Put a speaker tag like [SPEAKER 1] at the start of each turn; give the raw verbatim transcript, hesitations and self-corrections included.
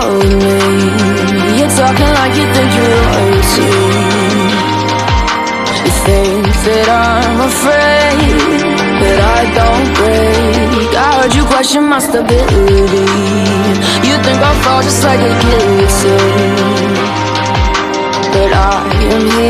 [SPEAKER 1] with me. You're talking like you think you're royalty. You think that I'm afraid that I don't break. I heard you question my stability. You think I'll fall just like a guillotine, but I am here